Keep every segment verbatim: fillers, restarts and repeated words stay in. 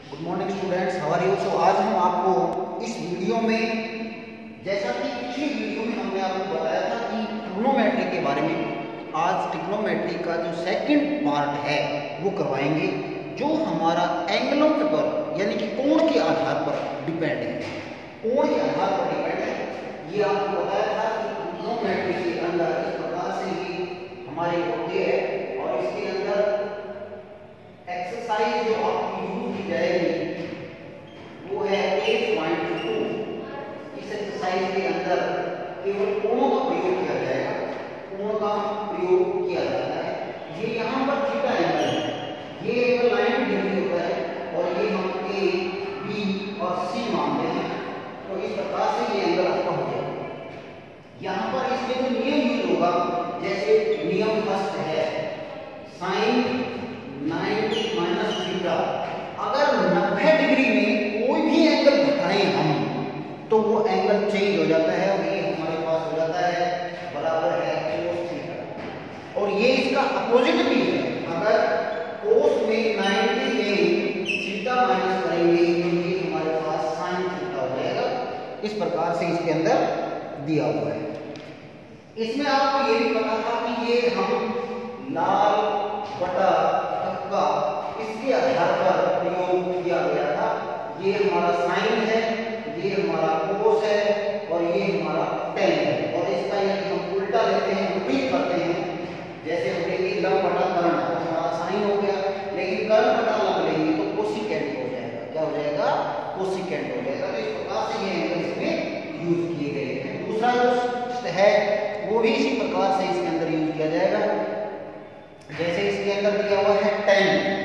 Good morning students, how are you. So आज हम आपको इस वीडियो में, जैसा कि पिछली वीडियो में हमने आपको बताया था कि ट्रिग्नोमेट्री के बारे में, आज ट्रिग्नोमेट्री का जो सेकंड पार्ट है वो करवाएंगे, जो हमारा एंगलों के पर यानी कि कोण के आधार पर डिपेंड है। कोण के आधार पर डिपेंड है, ये आपको बताया था कि ट्रिग्नोमेट्री के अंदर इस प्रकार से ही हमारे होते हैं। और इसके अंदर एक्सरसाइज जो आपकी यूज की जाएगी वो है एट पॉइंट टू। इस एक्सरसाइज के अंदर केवल कोणों का प्रयोग किया जाएगा, कोण का प्रयोग किया जाता है। ये यहाँ पर थीटा एंगल है, ये एंगल नाइंटी डिग्री होता है और ये हम ए, बी और सी मानते हैं। तो इस प्रकार से ये एंगल आपका हो जाएगा। यहाँ पर इसमें जो नियम यूज होगा, जैसे नियम फर्स्ट है साइन नाइंटी माइनस थीटा। अगर नब्बे डिग्री में कोई भी एंगल घटाएं हम तो वो एंगल चेंज हो जाता है और ये हमारे पास हो जाता है बराबर है cos थीटा। और ये इसका अपोजिट भी है, अगर cos में नाइंटी में थीटा माइनस करेंगे तो ये हमारे पास sin थीटा हो जाएगा। इस प्रकार से इसके अंदर दिया हुआ है। इसमें आपको ये भी पता था कि ये हम लाल बटा का इसके आधार पर प्रयोग किया गया था। ये हमारा साइन है, ये हमारा कोस है और ये हमारा टेन है। और इसका यदि हम उल्टा लेते हैं, विपरीत करते हैं, जैसे हम लेंगे लंब बटा कर्ण, तो हमारा साइन हो गया, लेकिन कर्ण बटा लंब लेंगे तो कोसिकेंट हो जाएगा। क्या हो जाएगा? कोसिकेंट हो जाएगा। तो इस प्रकार से ये एंगल इसमें यूज किए गए हैं। दूसरा जो है वो भी इसी प्रकार से इसके अंदर यूज किया जाएगा। जैसे इसके अंदर दिया हुआ है ten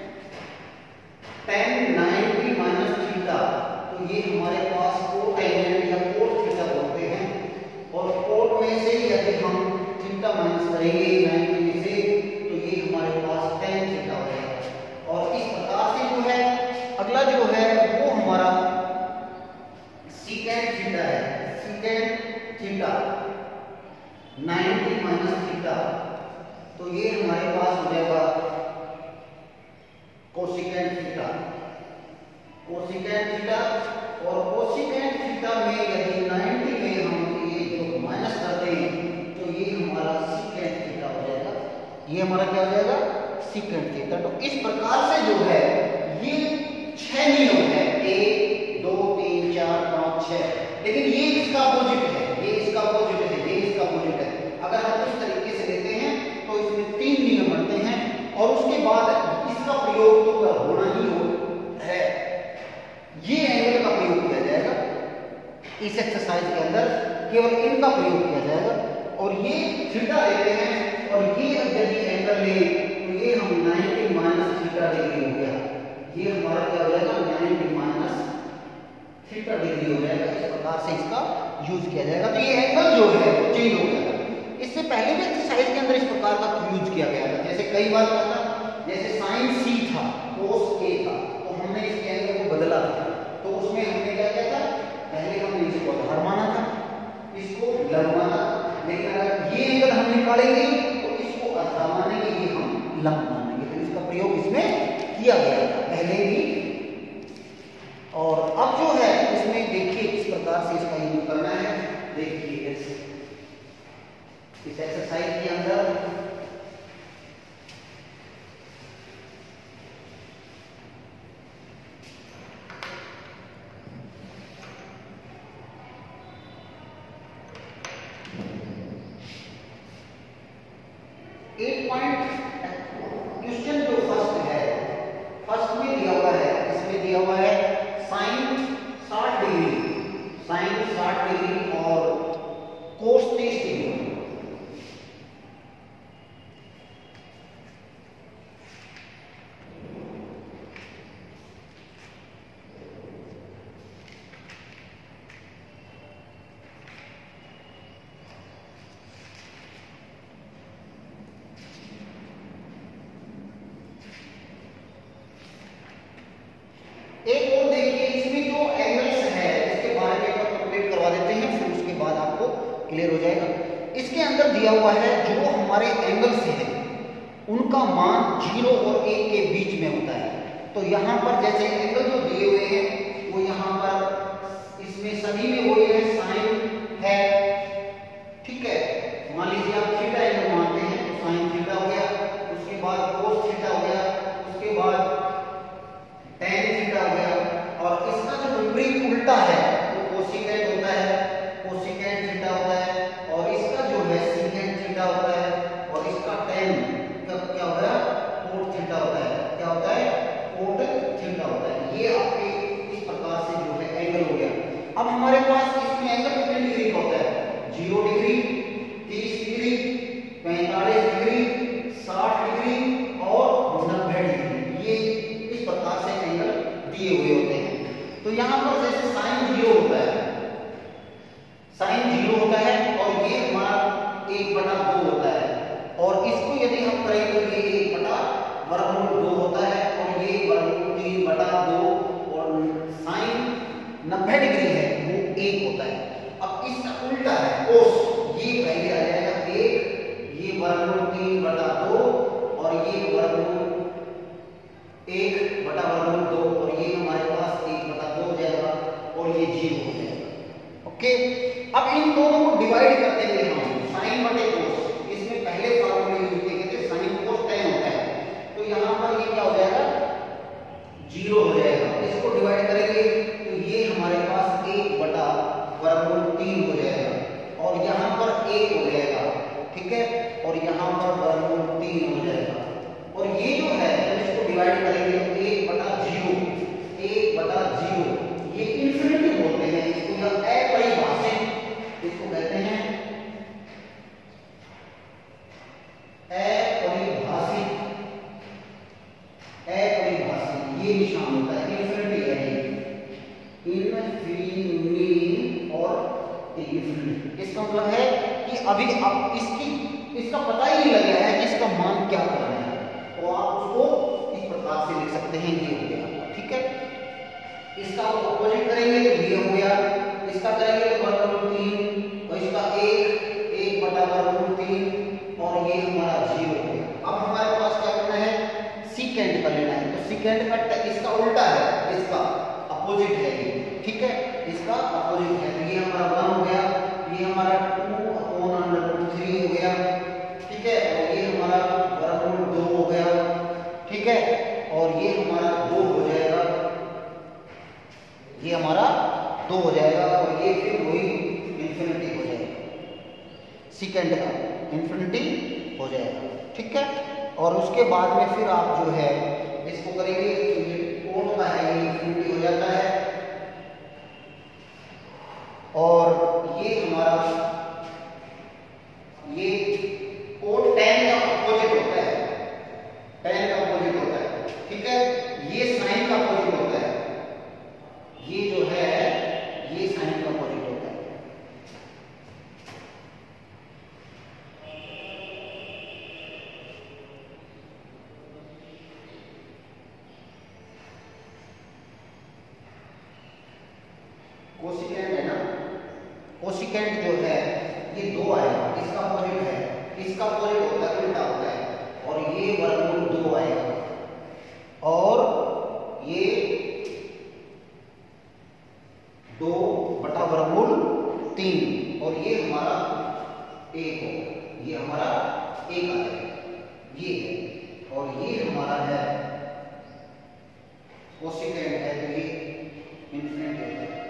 ten ninety minus theta, तो ये हमारे पास कोट एंगल या कोट थीटा बोलते हैं। और कोट में से यदि हम थीटा माइनस करेंगे नाइंटी में से तो ये हमारे पास टेन थीटा हो जाएगा। और इस प्रकार से जो है अगला जो है वो हमारा सीकेंट थीटा है। Secant theta ninety minus theta, तो ये हमारे पास हो जाएगा कोसिकेंट थीटा। कोसिकेंट थीटा और कोसिकेंट थीटा में यदि नाइंटी में हम ये जो माइनस करते हैं तो ये हमारा सीकेंट थीटा हो जाएगा। ये हमारा क्या हो जाएगा? Secant theta. तो इस प्रकार से जो है ये छह नियम है, एक दो तीन चार पाँच छह, लेकिन ये इसका अपोजिट है, ये इसका अपोजिट है, ये इसका अपोजिट है। अगर हम इस तरीके से लेते हैं तो इसमें तीन नियम बनते हैं और उसके बाद इसका प्रयोग तो होना ही हो है। ये एंगल का प्रयोग किया जाएगा इस एक्सरसाइज के अंदर, केवल इनका प्रयोग किया जाएगा। और ये थीटा लेते हैं और ये यदि एंगल ले तो ये हम नाइंटी माइनस थीटा डिग्री हो गया। ये हमारा क्या हो जाएगा? नाइंटी माइनस थीटा डिग्री हो जाएगा। इस प्रकार से इसका यूज किया जाएगा। तो ये एंगल जो है वो चेंज हो जाएगा। इससे पहले भी एक्सरसाइज के अंदर इस प्रकार का यूज किया गया था। जैसे कई बार क्या था, जैसे साइन सी था, कोस ए था, तो हमने इसके एंगल को बदला था। तो उसमें हमने क्या किया था? पहले हमने इसको आधार माना था, इसको लंब माना। लेकिन अगर ये एंगल हम निकालेंगे तो इसको आधार मानेंगे, ये हम लंब मानेंगे। तो इसका प्रयोग इसमें किया गया था पहले भी। और अब जो है इसमें देखिए किस प्रकार से इसका यूज करना है। देखिए इस इस एक्सरसाइज के अंदर एट पॉइंट क्वेश्चन जो फर्स्ट है, फर्स्ट में दिया हुआ है, इसमें दिया हुआ है साइन साठ डिग्री, साइन साठ डिग्री और कोस तीस डिग्री। एक और देखिए, इसमें जो एंगल्स है इसके बारे में कंप्लीट करवा देते हैं, फिर उसके बाद आपको क्लियर हो जाएगा। इसके अंदर दिया हुआ है जो हमारे एंगल्स हैं उनका मान जीरो और एक के बीच में होता है। तो यहाँ पर जैसे एंगल जो दिए हुए हैं वो यहाँ पर इसमें सभी में वो ये साइन है, ठीक है। मान लीजिए आप थीटा एंगल मानते हैं तो साइन थीटा हो गया, उसके बाद कोस थीटा हो गया, उसके बाद टेन थीटा हो गया, और इसका जो विपरीत उल्टा है वो कोसिकेंट होता है, कोसिकेंट थीटा होता है, और इसका जो है सीकेंट थीटा होता है, और इसका टेन कब क्या होता है कोट थीटा होता है, क्या होता है कोट थीटा होता है। ये आपके इस प्रकार से जो है एंगल हो गया। अब हमारे पास इसमें एंगल कितने डिग्री का होता है, जीरो डिग्री, तीस डिग्री, पैंतालीस डिग्री, साठ डिग्री और नब्बे डिग्री, ये इस प्रकार से एंगल दिए हुए होते हैं। तो यहाँ पर जैसे साइन जीरो होता है, साइन जीरो होता है और ये हमारा एक बटा दो होता है, और इसको यदि हम करें तो ये एक बटा वर्गमूल दो होता है, और ये वर्गमूल तीन बटा दो, और साइन नब्बे डिग्री है वो एक होता है। अब इसका उल्टा है कोस, ये पहले आ जाएगा एक, ये वर्गमूल तीन बटा दो, और ये वर्गमूल एक बटा वर्गमूल दो, और ये हमारे पास एक बटा दो हो जाएगा, और ये जीरो हो जाएगा। ओके, अब इन दोनों को डिवाइड करते हुए हम साइन बटे कोस, इसमें पहले फॉर्मूले यूज किए गए थे, साइन कोस टेन होता है, तो यहाँ पर ये क्या हो जाएगा जीरो हो जाएगा। इसको डिवाइड करेंगे तो ये हमारे पास एक बटा वर्गमूल तीन हो जाएगा, और यहाँ पर एक हो जाएगा, ठीक है, और यहाँ पर वर्गमूल तीन हो जाएगा। और ये जो है इसको डिवाइड करेंगे तो एक बटा जीरो, एक बटा जीरो, ये इन्फिनिटी बोलते हैं इसको, या अपरिभाषित इसको कहते हैं, अपरिभाषित, अपरिभाषित ये निशान होता है, इन्फिनिटी है ये, इन्फिनिटी और इन्फिनिटी। इसका मतलब है कि अभी अब इसकी इसका पता ही नहीं लगा है कि इसका मान क्या करना है, तो आप उसको इस प्रकार से लिख सकते हैं, ये हो गया, ठीक है। इसका अपोजिट करेंगे तो ये हो गया, इसका करेंगे तो वर्गमूल तीन, और इसका एक, एक बटा वर्गमूल तीन, और ये हमारा जीरो हो गया। अब हमारे पास क्या करना है, सीकेंट का लेना है, तो सीकेंट का इसका उल्टा है, इसका अपोजिट है ये, ठीक है, इसका अपोजिट है, तो ये हमारा वन हो गया, ये हमारा two upon under root three हो गया, ठीक है, और ये हमारा वर्गमूल दो हो गया, ठीक है, और ये हमारा दो हो जाएगा, ये हमारा दो हो जाएगा, और ये फिर वही इन्फिनिटी हो जाएगा, सीकेंड का इन्फिनिटी हो जाएगा, ठीक है। और उसके बाद में फिर आप जो है इसको करेंगे तो ये कोण का है, ये इन्फिनिटी हो जाता है, और ये हमारा ये कोण टेन का अपोजिट होता है, टेन का अपोजिट होता है, ठीक है, ये साइन का अपोजिट होता है, ये जो है ये साइन का अपोजिट होता है। कोसिकेंट है ना, कोसिकेंट जो है ये दो आएगा, इसका अपोजिट है, इसका अपोजिट होता है उल्टा होता है, और ये वर्गमूल दो आएगा, और ये दो बटा वर्गमूल तीन, और ये हमारा एक होगा, ये हमारा एक आ जाएगा, ये है, और ये हमारा है कोसिकेंट है, तो ये इन्फिनिटी होता है,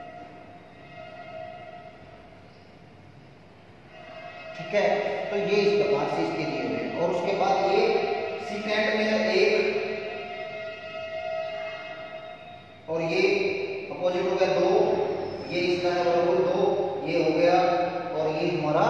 ठीक है। तो ये इस प्रकार से इसके दिए हुए हैं, और उसके बाद ये सीकेंट में है एक, और ये अपोजिट हो गया दो, ये इसका है वर्गमूल दो, ये हो गया, और ये हमारा,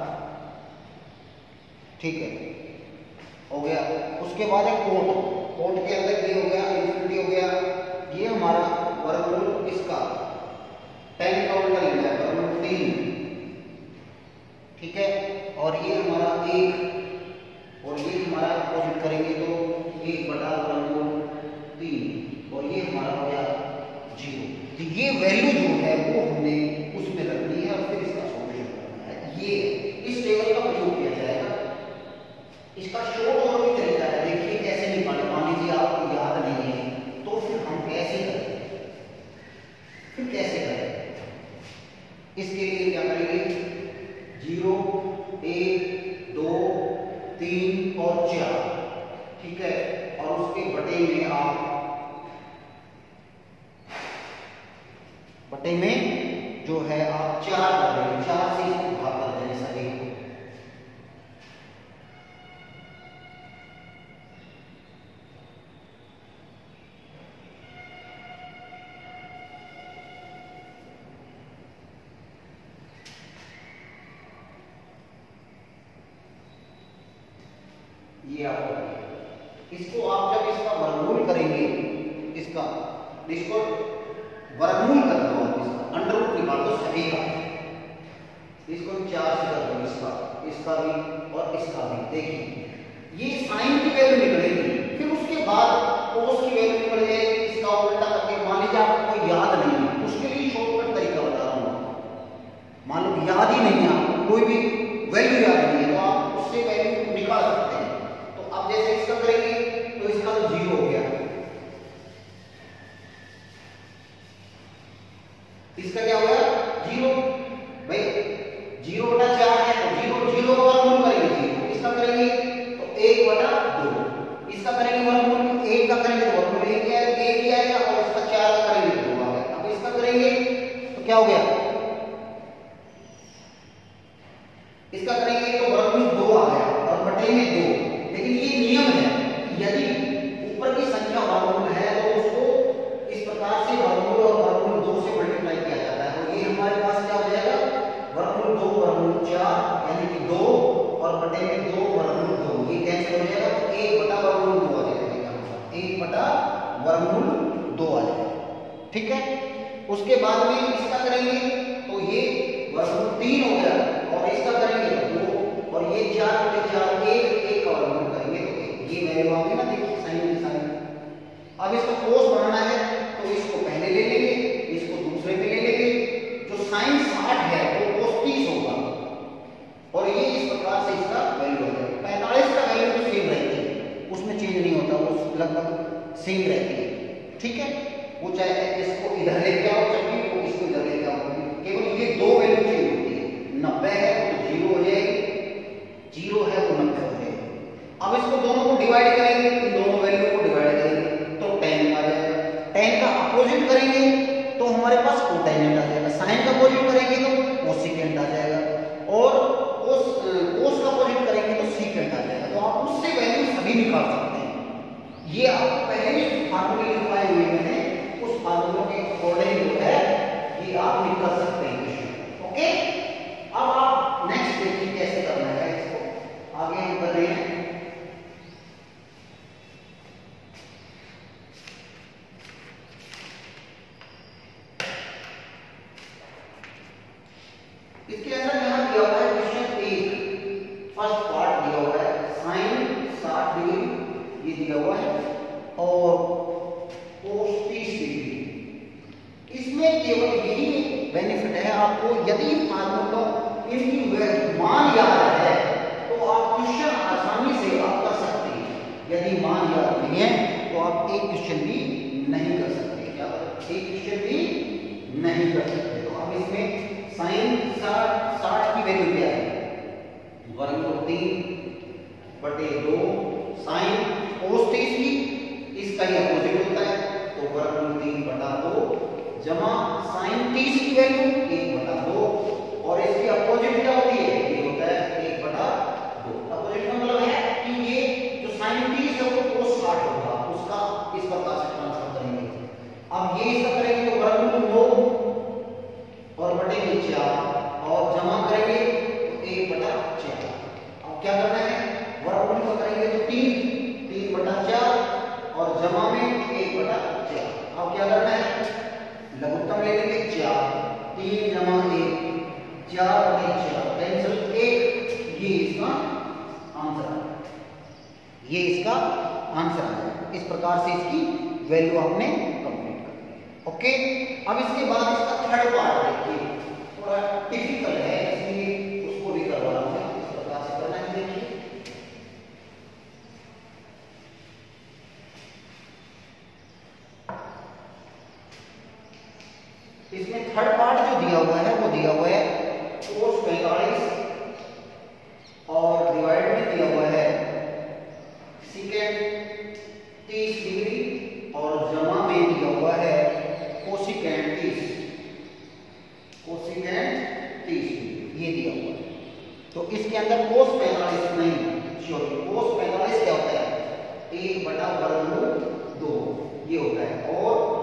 ठीक है, हो गया। उसके बाद है कोण, कोण के अंदर ये हो गया इन्फिनिटी हो गया, ये हमारा वर्गमूल इसका टेन का उल्टा लेना है, वर्गमूल तीन, ठीक है, और ये हमारा एक, और ये हमारा अपोजिट करेंगे तो एक बटा वर्गमूल तीन, और ये हमारा हो गया जीरो। तो ये वैल्यू जो है वो हमने उसमें रखनी है, और फिर इसका सॉल्यूशन करना है। ये इस टेबल का प्रयोग किया जाएगा, इसका शॉर्ट और भी तरीका है, देखिए कैसे निकालें। मान लीजिए आपको याद नहीं है बटे में जो है आप चार कर देंगे, चार से इसको भाग कर देंगे सभी को। ये आपको इसको आप जब इसका वर्गमूल करेंगे, इसका इसको वर्गमूल कर दो, आप इसका अंडर रूट निकाल दो सभी का, इसको चार से कर दो, इसका इसका भी और इसका भी। देखिए ये साइन की वैल्यू निकलेगी, फिर उसके बाद कोस की वैल्यू निकल जाएगी। इसका उल्टा करके मान लीजिए आपको कोई याद नहीं है, उसके लिए शॉर्टकट तरीका बता रहा हूँ। मान लो याद ही नहीं है आपको, कोई भी वैल्यू याद नहीं है, तो आप उससे वैल्यू निकाल सकते हैं। तो अब जैसे इसका करेंगे तो इसका तो जीरो हो गया, इसका क्या हो गया जीरो। भाई जीरो बटा चार है तो जीरो जीरो का वर्गमूल करेंगे जीरो, इसका करेंगे तो एक बटा दो, इसका करेंगे वर्गमूल, एक का करेंगे तो वर्गमूल एक ही आएगा, एक ही आएगा, और इसका चार का करेंगे तो दो आ गया। अब इसका करेंगे तो क्या हो गया, इसका करेंगे तो वर्गमूल दो आ गया और बटे में दो। लेकिन ये नियम है, यदि ऊपर की संख्या वर्गमूल है तो उसको इस प्रकार से वर्गमूल और वर्गमूल दो से मल्टीप्लाई किया जाता है। तो ये हमारे पास क्या हो जाएगा, वर्गमूल दो वर्गमूल चार यानी कि दो और बटे में दो वर्गमूल दो, ये कैंसिल हो जाएगा, तो एक बटा वर्गमूल दो आ जाएगा, एक बटा वर्गमूल दो आ जाएगा। ठीक है, उसके बाद में इसका करेंगे तो ये वर्गमूल तीन हो गया, और इसका करेंगे तो दो, और ये चार बटे चार एक, एक का वर्गमूल करेंगे तो एक। ये वैल्यू आ गई ना, देखिए साइन की साइन। अब इसको कोस बनाना है तो इसको पहले ले लेंगे, इसको दूसरे पे ले लेंगे। जो साइन साठ है वो कोस तीस होगा, और ये इस प्रकार से इसका वैल्यू हो जाएगा। पैंतालीस का वैल्यू तो सेम रहती है, उसमें चेंज नहीं होता, वो लगभग सेम रहती है। ठीक है, वो चाहे इसको इधर लेके आओ चक्की को, इसको इधर लेके आओ, केवल ये दो वैल्यू चेंज होती है। नब्बे है तो जीरो हो जाएगी, जीरो है तो नब्बे हो जाएगी। अब इसको दोनों को डिवाइड करेंगे, इन दोनों वैल्यू को डिवाइड करेंगे तो टेन आ जाएगा। टेन का अपोजिट करेंगे तो हमारे पास कोटेनेंट आ जाएगा, साइन का अपोजिट करेंगे तो कोसेकेंट आ जाएगा, और कोस कोस का अपोजिट करेंगे तो सीकेंट आ जाएगा। तो आप उससे वैल्यू सभी निकाल सकते हैं। ये आप पहले ही फार्मूले लिखवाए हुए मैंने, उस फार्मूलों के अकॉर्डिंग जो है ये आप निकाल सकते हैं। ओके, अब आप नेक्स्ट देखिए कैसे करना है इसको, आगे हम कर रहे हैं। इसके अंदर यहां दिया हुआ है क्वेश्चन एक, फर्स्ट पार्ट दिया हुआ है साइन साठ डिग्री ये दिया हुआ है, और कोस तीस डिग्री। इसमें केवल यही बेनिफिट है आपको, यदि फार्मूला इनकी मान याद है तो आप क्वेश्चन आसानी से आप कर सकते हैं। यदि मान याद नहीं है तो आप एक क्वेश्चन भी नहीं कर सकते, क्या एक क्वेश्चन भी नहीं कर सकते। तो अब इसमें साइन साठ साठ की वैल्यू क्या है, वर्गमूल तीन बटे दो, साइन कोस तीस की इसका ही अपोजिट होता है तो वर्गमूल तीन बटा दो, जमा साइन तीस की वैल्यू एक बटा दो, और इसकी अपोजिट क्या होती है, ये होता है एक बटा दो। अपोजिट का मतलब है कि ये जो साइन तीस है वो कोस साठ होगा, उसका इस प्रकार से ट्रांसफर करेंगे। अब ये इसका करेंगे तो वर्गमूल दो और बटे में चार, और जमा करेंगे तो एक बटा चार। अब क्या करना है, वर्गमूल का करेंगे तो तीन, तीन बटा चार, और जमा में एक बटा चार। अब क्या करना है, लघुत्तम ले लेंगे चार, तीन जमा एक, चार बटे चार, कैंसिल एक, ये इसका आंसर है, ये इसका आंसर है। इस प्रकार से इसकी वैल्यू आपने कंप्लीट कर दी। ओके, अब इसके बाद इसका थर्ड पार्ट देखिए, थोड़ा टिपिकल है इसलिए उसको भी करवा रहा हूं, इस प्रकार से करना है। देखिए इसमें थर्ड पार्ट जो दिया हुआ है वो दिया हुआ है कोस पैंतालीस, और डिवाइड में दिया हुआ है सीकेंट तीस डिग्री, और जमा में दिया हुआ है कोसिकेंट तीस। कोसेकेंट तीस ये दिया हुआ है। तो इसके अंदर कोस पैंतालीस नहीं, सॉरी कोस पैंतालीस क्या होता है, एक बटा वर्गमूल दो ये होता है। और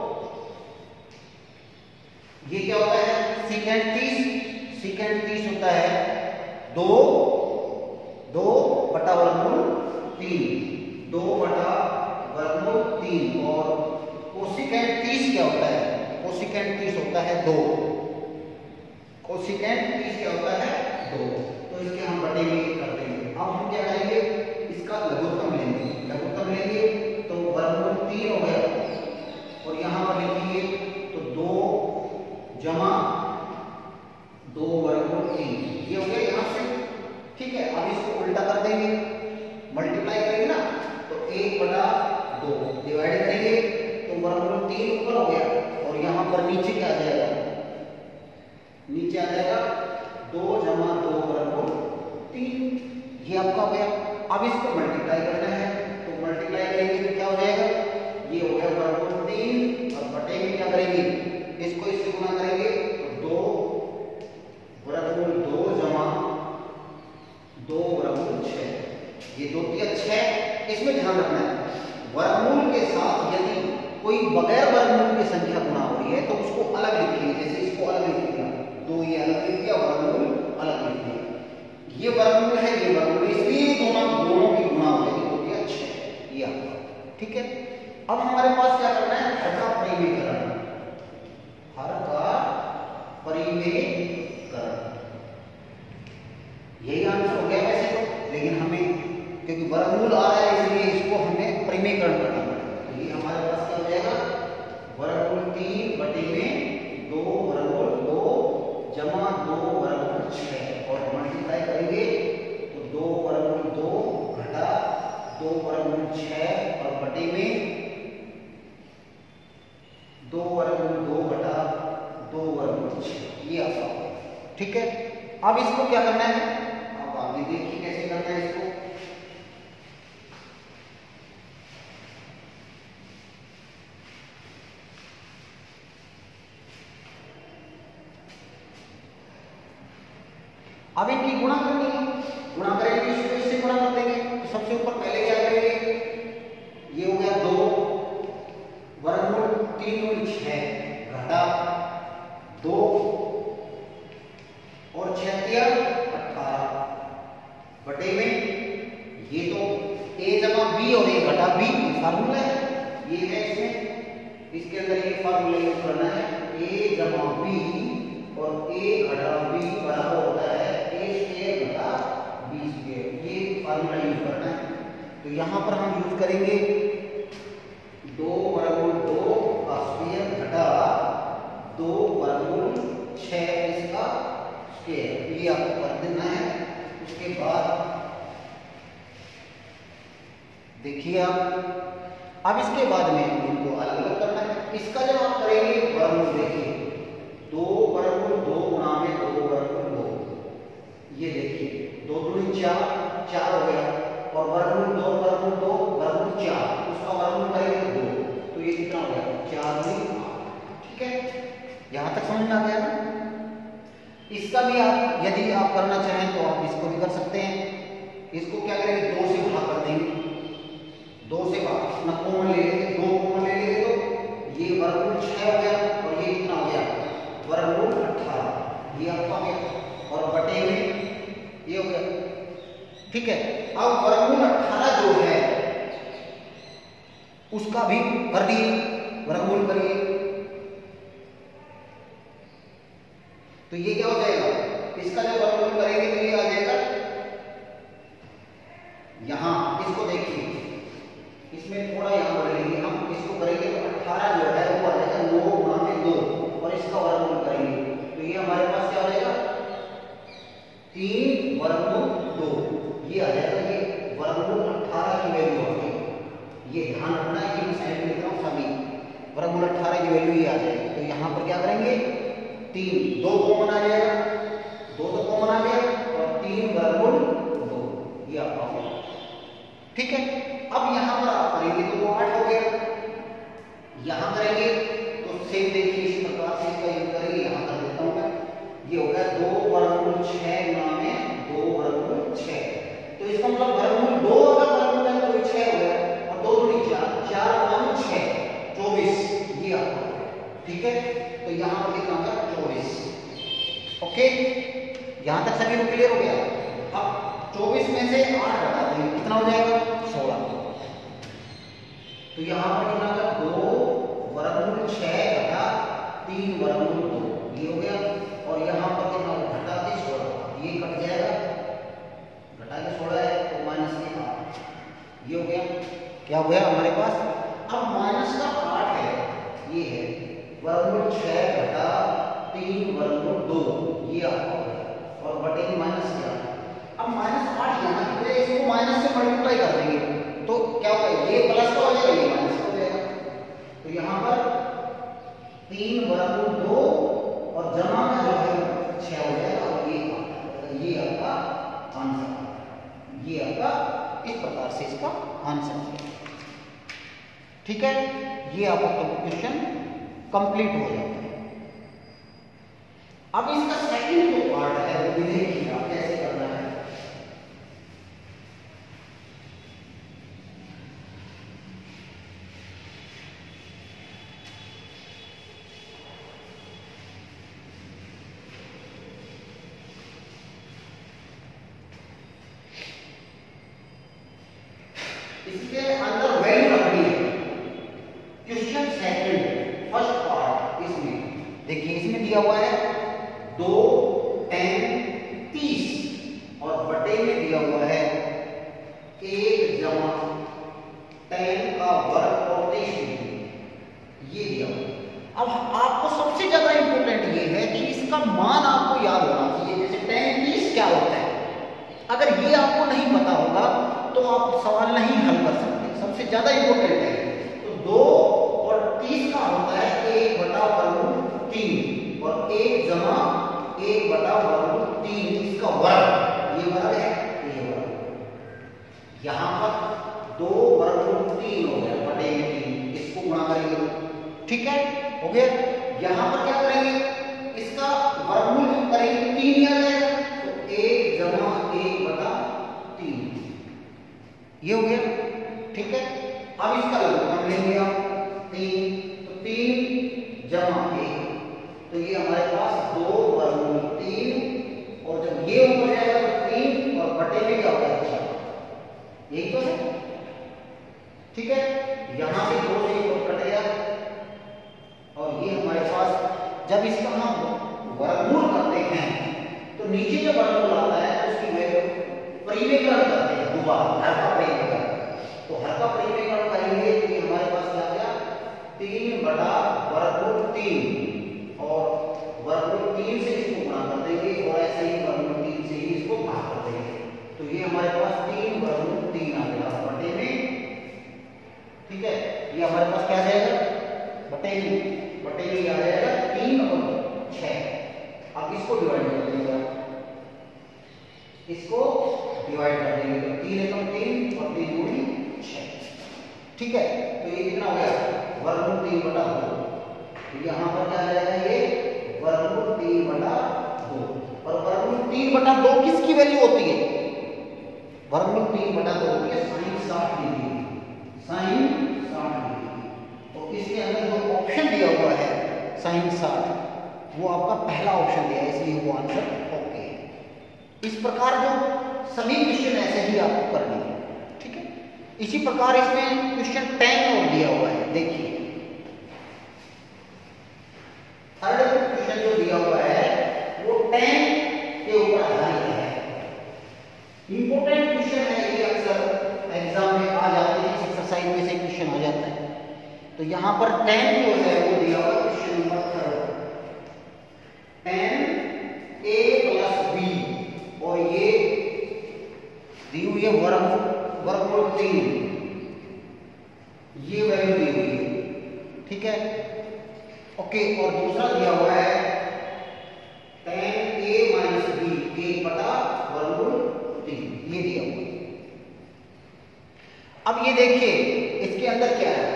ये क्या होता है, सेकेंड तीस, सेकेंड तीस होता है दो दो बटा वर्गमूल तीन, दो बटा वर्गमूल तीन। और कोसेकेंट तीस क्या होता है, कोसेकेंट तीस होता है दो, कोसेकेंट तीस क्या होता है दो। तो इसके हम बटे में कर देंगे। अब हम क्या करेंगे, इसका लघुत्तम लेंगे, लघुत्तम लेंगे तो वर्गमूल तीन हो गया और यहां पर लिखेंगे तो दो जमा दो वर्गमूल तीन ये हो गया यहां से। ठीक है, अब इसको उल्टा कर देंगे, मल्टीप्लाई करेंगे ना, तो एक बटा दो डिवाइड करेंगे तो वर्गमूल तीन ऊपर हो गया और यहां पर नीचे क्या आ जाएगा, नीचे आ जाएगा दो जमा दो वर्गमूल तीन, ये आपका हो गया। अब इसको मल्टीप्लाई करना है तो मल्टीप्लाई करेंगे तो क्या हो जाएगा, ये हो गया वर्गमूल तीन और बटे में क्या करेंगे, इसको इससे गुना करेंगे तो दो वर्गमूल दो जमा दो वर्गमूल छह, ये दो तिया छह। इसमें ध्यान रखना है वर्गमूल के साथ यदि कोई बगैर वर्गमूल की संख्या गुणा हो रही है तो उसको अलग लिखेंगे, जैसे इसको अलग लिख दिया, दो ये अलग लिख दिया, वर्गमूल अलग लिख दिया। ये वर्गमूल है, ये वर्गमूल, इसलिए दोनों दोनों की गुणा हो जाएगी, दो तिया छह ये आपका। ठीक है, अब हमारे पास क्या करना है, हर का परिमेयकरण, हर का परिमेयकरण, यही आंसर हो गया वैसे तो, लेकिन हमें क्योंकि वर्गमूल आ रहा है इसलिए इसको हमें परिमेयकरण करना पड़ेगा। तो ये हमारे पास क्या हो जाएगा, वर्गमूल तीन बटे में दो वर्गमूल दो जमा दो वर्गमूल छह और मल्टीप्लाई करेंगे तो दो वर्गमूल दो घटा दो वर्गमूल छह और बटे में दो वर्गमूल दो घटा दो वर्गमूल छह, ये आपका। ठीक है, अब इसको क्या करना है, अब आगे देखिए कैसे करना है इसको। अब इनकी गुणा करनी है, गुणा करेंगे इसको इससे गुणा कर देंगे। तो सबसे ऊपर पहले क्या करेंगे, ये हो गया दो वर्गमूल तीन गुण छह घटा दो और छह तिया अठारह बटे में ये तो a जमा b और a घटा b फार्मूला है, ये है इसमें, इसके अंदर ये फार्मूला यूज करना है, a जमा b और a घटा b बराबर होता है a स्क्वायर घटा b स्क्वायर, ये फार्मूला यूज करना है। तो यहां पर हम यूज करेंगे दो वर्गमूल दो का स्क्वायर घटा दो वर्गमूल छह इसका स्क्वायर, ये आपको कर देना है। उसके बाद देखिए आप, अब इसके बाद में इनको अलग अलग करना है। इसका जब आप करेंगे वर्गमूल देखिए दो वर्गमूल दो गुणा में दो वर्गमूल दो, ये देखिए दो दूनी चार, चार हो गया और वर्गमूल दो वर्गमूल दो वर्गमूल चार, उसका वर्गमूल करेंगे दो, तो ये कितना हो गया चार दूनी आठ। ठीक है, यहां तक समझ में आ गया ना। इसका भी आप यदि आप करना चाहें तो आप इसको भी कर सकते हैं। इसको क्या करेंगे, दो से भाग कर देंगे, दो से भाग, अपना कॉमन ले लेंगे, दो कॉमन ले लेंगे तो ये वर्गमूल छह हो गया और ये कितना हो गया वर्गमूल अठारह, ये आपका गया और बटे में ये हो गया। ठीक है, अब वर्गमूल अठारह जो है उसका भी कर दिए, वर्गमूल करिए तो ये क्या हो जाएगा, इसका जब वर्गमूल करेंगे तो ये आ जाएगा यहां, इसको देखिए इसमें थोड़ा यहां बढ़ लेंगे हम, इसको करेंगे तो अठारह जो है वो आ जाएगा नौ गुणा में दो और इसका वर्गमूल करेंगे तो ये हमारे पास क्या हो जाएगा तीन वर्गमूल दो, ये आ जाएगा, ये वर्गमूल अठारह की वैल्यू आ गई। ये ध्यान रखना है कि मैं साइड में लिख रहा हूं सभी, वर्गमूल अठारह की वैल्यू ये आ जाएगी। तो यहां पर क्या करेंगे, तीन दो कॉमन आ जाएगा, दो तो कॉमन आ गया और तीन वर्गमूल दो, ये आपका हो गया। ठीक है, अब यहां पर आप करेंगे तो वो आठ हो गया, यहां करेंगे तो सेम देखिए इस प्रकार से इसका यूज करेंगे, यहां कर देता हूं मैं ये आपका, ठीक है। तो यहाँ पर कितना होगा चौबीस। ओके, यहाँ तक सभी को क्लियर हो गया। अब चौबीस में से आठ हटा देंगे, कितना हो जाएगा सोलह। तो यहाँ पर कितना होगा दो वर्गमूल छह घटा तीन वर्गमूल दो, ये हो गया। और यहाँ पर कितना घटा के सोलह, ये कट जाएगा, घटा के सोलह है तो माइनस के आठ, ये हो गया। क्या हो गया हमारे पास? अब माइनस का आठ है, ये है वर्गमूल छह घटा तीन वर्गमूल दो, ये आपका हो गया। और बटे में माइनस किया। अब माइनस आठ यहाँ की वजह इसको माइनस से मल्टीप्लाई कर देंगे तो क्या होगा, ये प्लस का हो जाएगा, ये माइनस हो जाएगा। तो यहाँ पर तीन वर्गमूल दो और जमा का जो है छह हो जाएगा। और ये ये आपका आंसर, ये आपका इस प्रकार से इसका आंसर है, ठीक है। ये आपका क्वेश्चन कंप्लीट हो जाता है। अब इसका सेकंड जो पार्ट है वो भी देखिएगा कैसे करना है। इसके अंदर वैल्यू रखनी है। क्वेश्चन सेकंड फर्स्ट पार्ट इसमें देखिए, इसमें दिया हुआ है दो टेन तीस और बटे में दिया हुआ है एक जमा टेन का वर्ग और तेईस डिग्री, ये दिया हुआ। अब आपको सबसे ज्यादा इंपॉर्टेंट ये है कि इसका मान आपको याद होना चाहिए। जैसे टेन तीस क्या होता है, अगर ये आपको नहीं पता होगा तो आप सवाल नहीं हल कर सकते। सबसे ज्यादा इंपॉर्टेंट है। तो दो और तीस का होता है एक बटा वर्गमूल तीन और एक जमा एक बटा वर्गमूल तीन, इसका वर्ग, ये वर्ग है, ये वर्ग। यहाँ पर दो वर्गमूल तीन हो गया बटे में तीन, इसको गुणा करेंगे, ठीक है, हो गया। यहाँ पर क्या करेंगे, इसका वर्गमूल करेंगे तीन आ जाएगा तो एक जमा एक बटा तीन, ये हो गया, ठीक है। अब इसका लघुगणक लेंगे आप तीन, तो तीन जमा एक, तो ये हमारे पास दो वर्गमूल तीन और जब ये ऊपर जाएगा तो तीन और बटे में क्या होगा चार, यही तो है, ठीक है। यहां से दो से एक कट गया और ये हमारे पास जब इसका हम वर्गमूल करते हैं तो नीचे जो वर्गमूल आता है उसकी वैल्यू परिमेयकरण करते हैं दोबारा, हर का परिमेयकरण। तो हर का परिमेयकरण करेंगे तो ये हमारे पास क्या गया तीन बटा वर्गमूल तीन और वर्गमूल तीन से इसको गुणा कर देंगे और ऐसे ही वर्गमूल तीन से ही इसको भाग कर देंगे। तो ये हमारे पास तीन वर्गमूल तीन आ गया बटे में, ठीक है। ये हमारे पास क्या आ जाएगा बटे में, बटे में आ जाएगा तीन और छह। अब इसको डिवाइड कर देंगे, इसको डिवाइड कर देंगे तो तीन एकम तीन और तीन गुणी छह, ठीक है। तो ये कितना हो गया वर्गमूल तीन बटा दो। तो यहाँ पर क्या आ जाएगा ये वर्गमूल तीन बटा दो। और वर्गमूल तीन बटा दो किसकी वैल्यू होती है, वर्गमूल तीन बटा दो होती है साइन साठ डिग्री, साइन साठ डिग्री। तो इसके अंदर जो ऑप्शन दिया हुआ है साइन साठ, वो आपका पहला ऑप्शन दिया है, इसलिए वो आंसर ओके है। इस प्रकार जो सभी क्वेश्चन ऐसे ही आपको करने हैं, ठीक है। इसी प्रकार इसमें क्वेश्चन टेन और दिया हुआ है, देखिए थर्ड क्वेश्चन जो दिया हुआ है वो टेन के ऊपर आधारित है। इंपॉर्टेंट क्वेश्चन है ये, अक्सर एग्जाम में आ जाते हैं, इस एक्सरसाइज में से क्वेश्चन आ जाता है। तो यहाँ पर टेन जो है वो दिया हुआ question number third, ten A plus B और ये दी हुई है वर्ग वर्गमूल तीन, ये वैल्यू दी हुई है, ठीक है, ओके। और दूसरा दिया हुआ है टेन ए माइनस बी एक बटा वर्गमूल तीन, ये दिया हुआ है। अब ये देखिए इसके अंदर क्या है,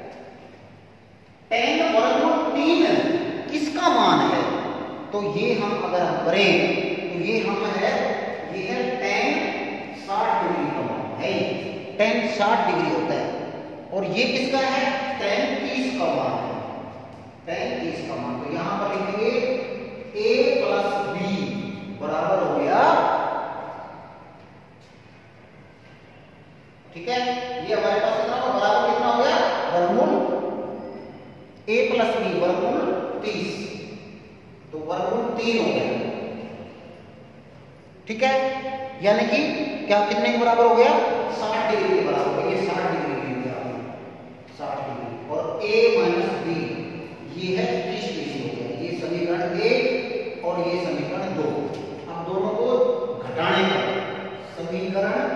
टेन वर्गमूल तीन किसका मान है, तो ये हम अगर हम करें तो ये हम है, ये है टेन साठ डिग्री का मान है, टेन साठ डिग्री होता है। और ये किसका है टेन तीस का मान है, टेन तीस का मान। तो यहां पर लिखेंगे a प्लस बी बराबर हो गया, ठीक है। ये हमारे पास कितना होगा, बराबर कितना हो गया, वर्गमूल a प्लस बी वर्गमूल तीस, तो वर्गमूल तीन हो गया, ठीक है। यानी कि क्या कितने के बराबर हो गया, साठ डिग्री के बराबर हो गया। ये साठ डिग्री के लिए साठ डिग्री, और a माइनस बी ये है तीस डिग्री हो गया। ये समीकरण एक और ये समीकरण दो। अब दोनों को घटाने पर समीकरण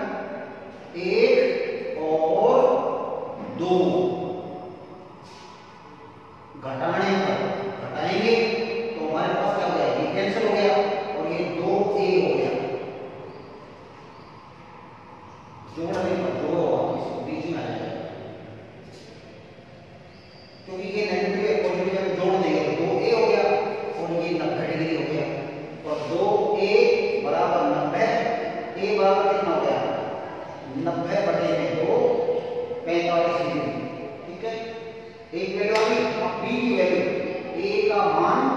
एक और दो घटाने पर घटाएंगे तो हमारे पास क्या हो गया, ये कैंसिल हो गया और ये दो ए हो गया। जोड़ने पर जोड़ो इसको बीच में आ जाएगा, क्योंकि ये नेगेटिव है पॉजिटिव में जोड़ देंगे तो दो ए हो गया और ये नब्बे डिग्री हो गया। और दो ए बराबर नब्बे, ए बराबर कितना हो गया, नब्बे बटे में दो पैंतालीस डिग्री, ठीक है। एक वैल्यू आ गई। अब बी की वैल्यू, ए का मान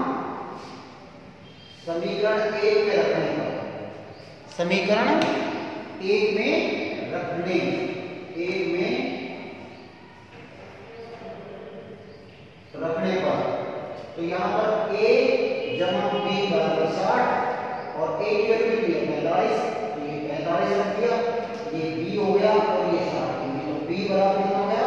समीकरण एक में रखने पर, समीकरण एक में रखने एक में रखने पर, तो यहां पर a जमा b बराबर साठ और a की वैल्यू कितनी है, पैंतालीस, तो ये पैंतालीस रख दिया, ये b हो गया और ये साठ, तो b बराबर कितना हो गया,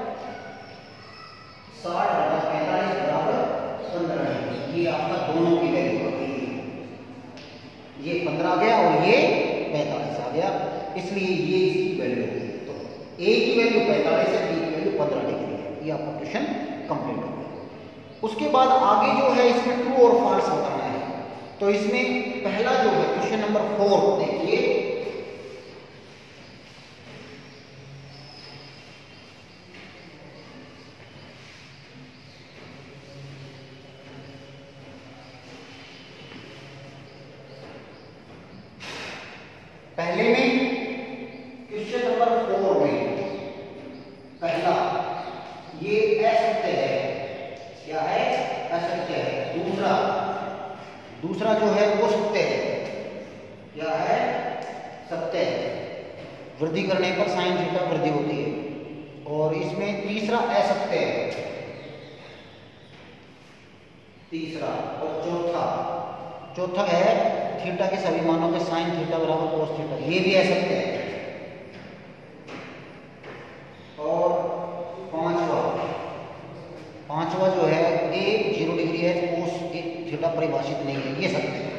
साठ बटा पैंतालीस बराबर पंद्रह। ये आपका दोनों की वैल्यू आ गई, ये पंद्रह आ गया और ये पैंतालीस आ गया, इसलिए ये इसकी वैल्यू होगी। तो a की वैल्यू पैंतालीस है, b की वैल्यू पंद्रह डिग्री है। ये आपका क्वेश्चन कंप्लीट हो गया। उसके बाद आगे जो है इसमें ट्रू और फॉल्स बताना है। तो इसमें पहला जो है क्वेश्चन नंबर फोर देखिए, पहले में क्वेश्चन नंबर फोर में पहला ये असत्य है, क्या है, असत्य है। दूसरा दूसरा जो है वो सत्य है, क्या है, सत्य है। वृद्धि करने पर साइन थीटा वृद्धि होती है। और इसमें तीसरा असत्य है, तीसरा। और चौथा चौथा है थीटा के सभी मानों के साइन थीटा बराबर कोस थीटा, ये भी असत्य है। और पांचवा पांचवा जो है ए जीरो डिग्री है, कोस थीटा परिभाषित नहीं है, ये सत्य है,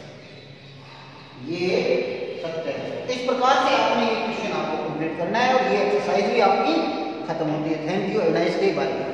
ये सत्य है। इस प्रकार से आपने ये क्वेश्चन आपको कंप्लीट करना है और ये एक्सरसाइज भी आपकी खत्म होती है। Thank you, have a nice day, bye.